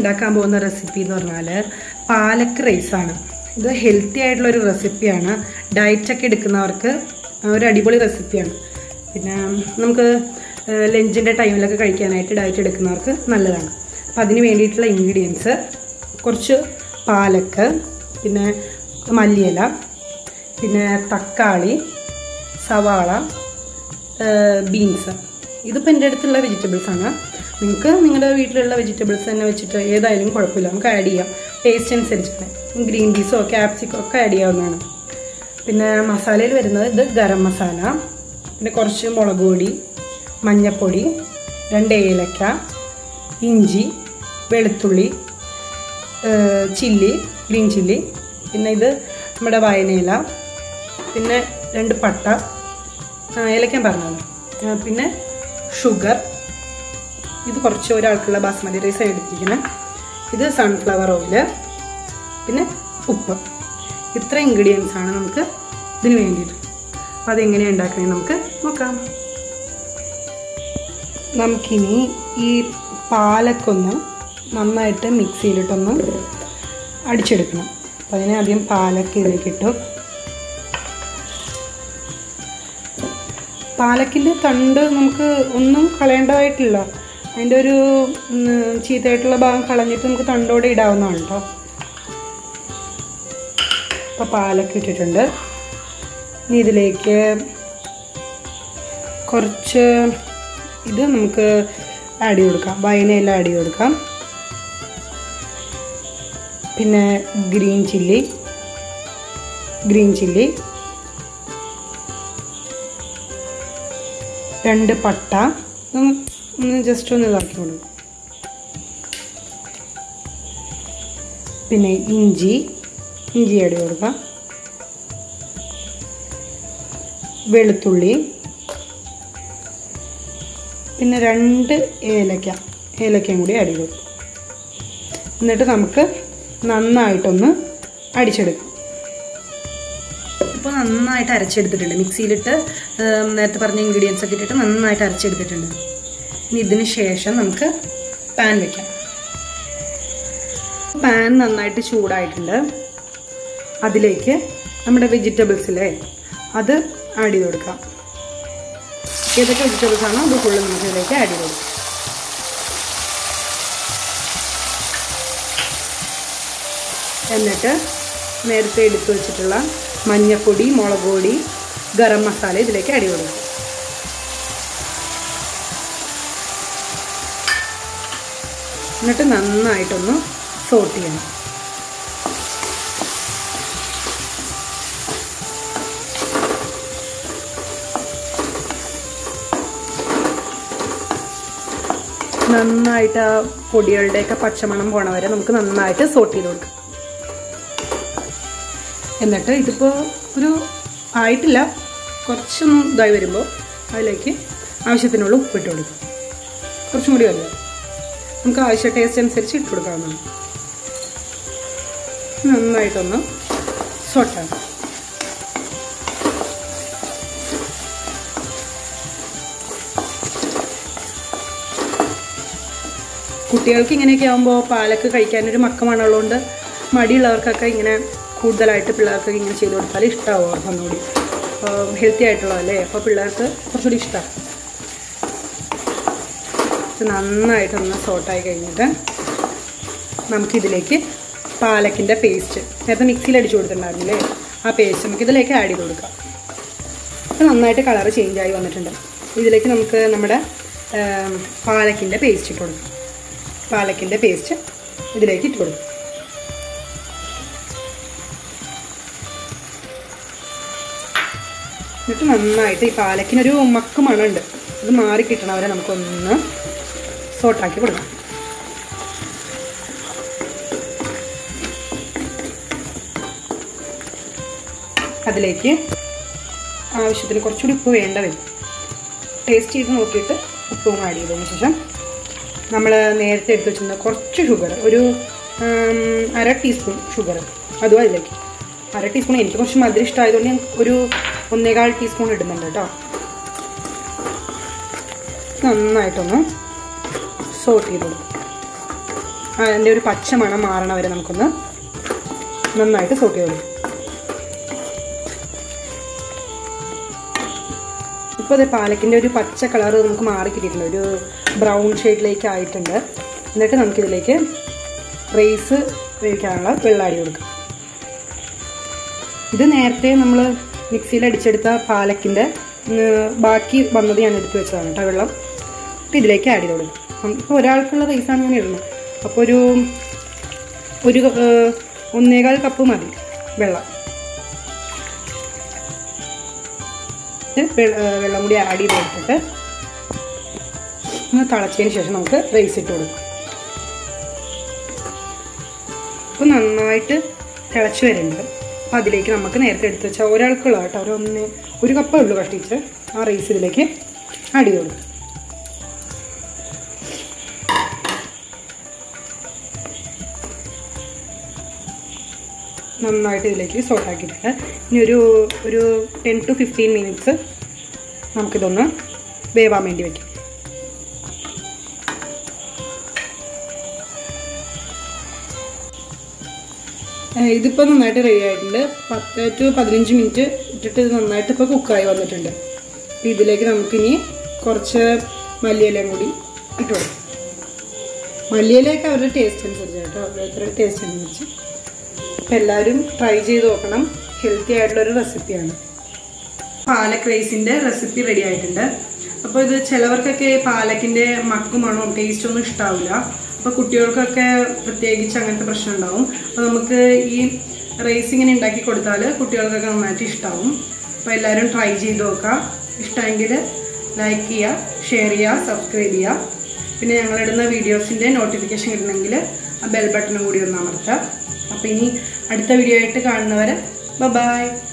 ഉണ്ടാക്കാൻ പോകുന്ന റെസിപ്പി എന്ന് പറഞ്ഞാൽ പാലക്ക് റൈസാണ്. ഇത് ഹെൽത്തി ആയിട്ടുള്ളൊരു റെസിപ്പിയാണ്. ഡയറ്റൊക്കെ എടുക്കുന്നവർക്ക് ഒരു അടിപൊളി റെസിപ്പിയാണ്. പിന്നെ നമുക്ക് ലഞ്ചിൻ്റെ ടൈമിലൊക്കെ കഴിക്കാനായിട്ട് ഡയറ്റ് എടുക്കുന്നവർക്ക് നല്ലതാണ്. അപ്പോൾ അതിന് വേണ്ടിയിട്ടുള്ള ഇൻഗ്രീഡിയൻസ് കുറച്ച് പാലക്ക്, പിന്നെ മല്ലിയില, പിന്നെ തക്കാളി, സവാള, ബീൻസ്. ഇതിപ്പോൾ എൻ്റെ അടുത്തുള്ള വെജിറ്റബിൾസാണ്. നിങ്ങൾക്ക് നിങ്ങളുടെ വീട്ടിലുള്ള വെജിറ്റബിൾസ് തന്നെ വെച്ചിട്ട് ഏതായാലും കുഴപ്പമില്ല, നമുക്ക് ആഡ് ചെയ്യാം. ടേസ്റ്റ് അനുസരിച്ചിട്ട് ഗ്രീൻ പീസോ ക്യാപ്സിക്കോ ഒക്കെ ആഡ് ചെയ്യാവുന്നതാണ്. പിന്നെ മസാലയിൽ വരുന്നത് ഇത് ഗരം മസാല, പിന്നെ കുറച്ച് മുളക് പൊടി, മഞ്ഞൾപ്പൊടി, 2 ഏലക്ക, ഇഞ്ചി, വെളുത്തുള്ളി, ചില്ലി, ഗ്രീൻ ചില്ലി, പിന്നെ ഇത് നമ്മുടെ വയനയില, പിന്നെ 2 പട്ട, ഏലക്കാൻ പറഞ്ഞത്, പിന്നെ ഷുഗർ. ഇത് കുറച്ച് ഒരാൾക്കുള്ള ബാസ്മതി റൈസ് എടുത്തിരിക്കുന്നത്. ഇത് സൺഫ്ലവർ ഓയില്, പിന്നെ ഉപ്പ്. ഇത്ര ഇൻഗ്രീഡിയൻസ് ആണ് നമുക്ക് ഇതിന് വേണ്ടിയിട്ട്. അപ്പോൾ അതെങ്ങനെയാണ് ഉണ്ടാക്കുന്നത് നമുക്ക് നോക്കാം. നമുക്കിനി ഈ പാലക്കൊന്ന് നന്നായിട്ട് മിക്സിയിലിട്ടൊന്ന് അടിച്ചെടുക്കണം. അപ്പോൾ അതിന് ആദ്യം പാലക്ക് ഇതിലേക്ക് ഇട്ടു. പാലക്കിൻ്റെ തണ്ട് നമുക്ക് ഒന്നും കളയേണ്ടതായിട്ടില്ല. അതിൻ്റെ ഒരു ചീത്തയായിട്ടുള്ള ഭാഗം കളഞ്ഞിട്ട് നമുക്ക് തണ്ടോടെ ഇടാവുന്നതാണ് കേട്ടോ. അപ്പോൾ പാലക്ക് ഇട്ടിട്ടുണ്ട്. ഇനി ഇതിലേക്ക് കുറച്ച് ഇത് നമുക്ക് ആഡ് ചെയ്ത് കൊടുക്കാം. വയനയെല്ലാം ആഡ് ചെയ്ത് കൊടുക്കാം. പിന്നെ ഗ്രീൻ ചില്ലി, 2 പട്ട, ഒന്ന് ജസ്റ്റ് ഒന്ന് ഇതാക്കി കൊടുക്കും. പിന്നെ ഇഞ്ചി ആഡ് ചെയ്ത് കൊടുക്കാം. വെളുത്തുള്ളി, പിന്നെ 2 ഏലക്കയും കൂടി ആഡ് ചെയ്ത് കൊടുക്കും. എന്നിട്ട് നമുക്ക് നന്നായിട്ടൊന്ന് അടിച്ചെടുക്കാം. ഇപ്പോൾ നന്നായിട്ട് അരച്ചെടുത്തിട്ടുണ്ട്. മിക്സിയിലിട്ട് നേരത്തെ പറഞ്ഞ ഇൻഗ്രീഡിയൻസ് ഒക്കെ ഇട്ടിട്ട് നന്നായിട്ട് അരച്ചെടുത്തിട്ടുണ്ട്. ഇനി ഇതിന് ശേഷം നമുക്ക് പാൻ വെക്കാം. പാൻ നന്നായിട്ട് ചൂടായിട്ടുണ്ട്. അതിലേക്ക് നമ്മുടെ വെജിറ്റബിൾസിലെ അത് ആഡ് ചെയ്ത് കൊടുക്കാം. ഏതൊക്കെ വെജിറ്റബിൾസ് ആണോ അത് ഫുള്ള് നമുക്ക് ഇതിലേക്ക് ആഡ് ചെയ്ത് കൊടുക്കാം. എന്നിട്ട് നേരത്തെ എടുത്തു വെച്ചിട്ടുള്ള മഞ്ഞൾപ്പൊടി, മുളക് പൊടി, ഗരം മസാല ഇതിലേക്ക് ആഡ് ചെയ്ത് കൊടുക്കും. എന്നിട്ട് നന്നായിട്ടൊന്ന് സോട്ട് ചെയ്യണം. നന്നായിട്ട് ആ പൊടികളുടെയൊക്കെ പച്ചമണം പോണ വരെ നമുക്ക് നന്നായിട്ട് സോട്ട് ചെയ്ത് കൊടുക്കാം. എന്നിട്ട് ഇതിപ്പോൾ ഒരു ആയിട്ടില്ല, കുറച്ചൊന്നും ഇതായി വരുമ്പോൾ അതിലേക്ക് ആവശ്യത്തിനുള്ള ഉപ്പിട്ട് കൊടുക്കും. കുറച്ചും കൂടി വരില്ല, നമുക്ക് ആവശ്യ ടേസ്റ്റ് അനുസരിച്ച് ഇട്ട് കൊടുക്കാവുന്നതാണ്. നന്നായിട്ടൊന്ന് സോട്ടാണ്. കുട്ടികൾക്ക് ഇങ്ങനെയൊക്കെ ആകുമ്പോൾ പാലക്ക് കഴിക്കാനൊരു മക്കമാണുള്ളതുകൊണ്ട് മടിയുള്ളവർക്കൊക്കെ ഇങ്ങനെ കൂടുതലായിട്ട് പിള്ളേർക്ക് ഇങ്ങനെ ചെയ്ത് കൊടുത്താൽ ഇഷ്ടമാവും. അവർക്ക് ഒന്നുകൂടി ഹെൽത്തി ആയിട്ടുള്ളതല്ലേ, അപ്പോൾ പിള്ളേർക്ക് കുറച്ചുകൂടി ഇഷ്ടമാണ്. നന്നായിട്ടൊന്ന് സോട്ടായി കഴിഞ്ഞിട്ട് നമുക്കിതിലേക്ക് പാലക്കിൻ്റെ പേസ്റ്റ് നേരത്തെ മിക്സിയിൽ അടിച്ചു കൊടുത്തിട്ടുണ്ടായിരുന്നില്ലേ, ആ പേസ്റ്റ് നമുക്കിതിലേക്ക് ആഡ് ചെയ്ത് കൊടുക്കാം. അപ്പോൾ നന്നായിട്ട് കളറ് ചേഞ്ചായി വന്നിട്ടുണ്ട്. ഇതിലേക്ക് നമുക്ക് നമ്മുടെ പാലക്കിൻ്റെ പേസ്റ്റ് ഇട്ട് കൊടുക്കാം. പാലക്കിൻ്റെ പേസ്റ്റ് ഇതിലേക്ക് ഇട്ട് കൊടുക്കും. എന്നിട്ട് നന്നായിട്ട് ഈ പാലക്കിനൊരു മക്ക് മണമുണ്ട്, അത് മാറിക്കിട്ടണ വരെ നമുക്കൊന്ന് സോട്ടാക്കി കൊടുക്കാം. അതിലേക്ക് ആവശ്യത്തിന് കുറച്ചുകൂടി ഉപ്പ് വേണ്ട വരും. ടേസ്റ്റ് ചെയ്ത് നോക്കിയിട്ട് ഉപ്പും ആഡ് ചെയ്തതിന് ശേഷം നമ്മൾ നേരത്തെ എടുത്ത് വെച്ചിരുന്ന കുറച്ച് ഷുഗർ, ഒരു 1/2 ടീസ്പൂൺ ഷുഗർ അതും അതിലേക്ക്. 1/2 ടീസ്പൂൺ, എനിക്ക് കുറച്ച് മധുരം ഇഷ്ടമായതുകൊണ്ട് ഞാൻ ഒരു 1.25 ടീസ്പൂൺ ഇടുന്നുണ്ട് കേട്ടോ. നന്നായിട്ടൊന്ന് സോട്ട് ചെയ്ത് കൊടുക്കും. അതിൻ്റെ ഒരു പച്ച മണം മാറണ വരെ നമുക്കൊന്ന് നന്നായിട്ട് സോട്ട് ചെയ്ത് കൊടുക്കും. ഇപ്പോൾ അത് പാലക്കിൻ്റെ ഒരു പച്ച കളർ നമുക്ക് മാറി കിട്ടിയിട്ടുണ്ട്, ഒരു ബ്രൗൺ ഷെയ്ഡിലേക്ക് ആയിട്ടുണ്ട്. എന്നിട്ട് നമുക്കിതിലേക്ക് റൈസ് വേവിക്കാനുള്ള വെള്ളം അരി കൊടുക്കാം. ഇത് നേരത്തെ നമ്മൾ മിക്സിയിൽ അടിച്ചെടുത്ത പാലക്കിൻ്റെ ബാക്കി വന്നത് ഞാൻ എടുത്ത് വെച്ചതാണ് കേട്ടോ വെള്ളം. അപ്പോൾ ഇതിലേക്ക് ആഡ് ചെയ്ത് കൊടുക്കും. ഇപ്പോൾ ഒരാൾക്കുള്ള റൈസാണ് ഞാൻ ഇടുന്നത്. അപ്പോൾ ഒരു 1.25 കപ്പ് മതി വെള്ളം. വെള്ളം കൂടി ആഡ് ചെയ്ത് കൊടുത്തിട്ട് ഒന്ന് തിളച്ചതിന് ശേഷം നമുക്ക് റൈസ് ഇട്ട് കൊടുക്കാം. അപ്പോൾ നന്നായിട്ട് തിളച്ച് വരുന്നുണ്ട്. അപ്പോൾ അതിലേക്ക് നമുക്ക് നേരത്തെ എടുത്ത് വെച്ചാൽ ഒരാൾക്കുള്ള കേട്ടോ, ഒരു കപ്പേ ഉള്ളൂ കഷ്ടിച്ച് ആ റൈസ് ഇതിലേക്ക് ആഡ് ചെയ്ത് കൊടുക്കും. നന്നായിട്ട് ഇതിലേക്ക് സോട്ടാക്കിയിട്ട് ഇനി ഒരു 10 to 15 മിനിറ്റ്സ് നമുക്കിതൊന്ന് വേവാൻ വേണ്ടി വയ്ക്കും. ഇതിപ്പോൾ നന്നായിട്ട് റെഡി ആയിട്ടുണ്ട്. 10 to 15 മിനിറ്റ് ഇട്ടിട്ട് ഇത് നന്നായിട്ട് ഇപ്പോൾ കുക്കായി വന്നിട്ടുണ്ട്. അപ്പോൾ ഇതിലേക്ക് നമുക്കിനി കുറച്ച് മല്ലിയിലയും കൂടി ഇട്ട് കൊടുക്കും. മല്ലിയിലയൊക്കെ അവരുടെ ടേസ്റ്റ് അനുസരിച്ച് കേട്ടോ, ഓരോരുത്തരുടെ ടേസ്റ്റ് അനുസരിച്ച്. അപ്പോൾ എല്ലാവരും ട്രൈ ചെയ്ത് നോക്കണം. ഹെൽത്തി ആയിട്ടുള്ളൊരു റെസിപ്പിയാണ്. പാലക് റൈസിൻ്റെ റെസിപ്പി റെഡി ആയിട്ടുണ്ട്. അപ്പോൾ ഇത് ചിലവർക്കൊക്കെ പാലക്കിൻ്റെ മണവും ടേസ്റ്റൊന്നും ഇഷ്ടാവില്ല. അപ്പോൾ കുട്ടികൾക്കൊക്കെ പ്രത്യേകിച്ച് അങ്ങനത്തെ പ്രശ്നം ഉണ്ടാവും. അപ്പോൾ നമുക്ക് ഈ റൈസ് ഇങ്ങനെ ഉണ്ടാക്കി കൊടുത്താൽ കുട്ടികൾക്കൊക്കെ നന്നായിട്ട് ഇഷ്ടമാവും. അപ്പോൾ എല്ലാവരും ട്രൈ ചെയ്ത് നോക്കുക. ഇഷ്ടമെങ്കിൽ ലൈക്ക് ചെയ്യുക, ഷെയർ ചെയ്യുക, സബ്സ്ക്രൈബ് ചെയ്യുക. പിന്നെ ഞങ്ങളിടുന്ന വീഡിയോസിൻ്റെ നോട്ടിഫിക്കേഷൻ കിട്ടണമെങ്കിൽ ആ ബെൽ ബട്ടണും കൂടി ഒന്ന് അമർത്തുക. അപ്പോൾ ഇനി അടുത്ത വീഡിയോ ആയിട്ട് കാണുന്നവരെ ബൈ.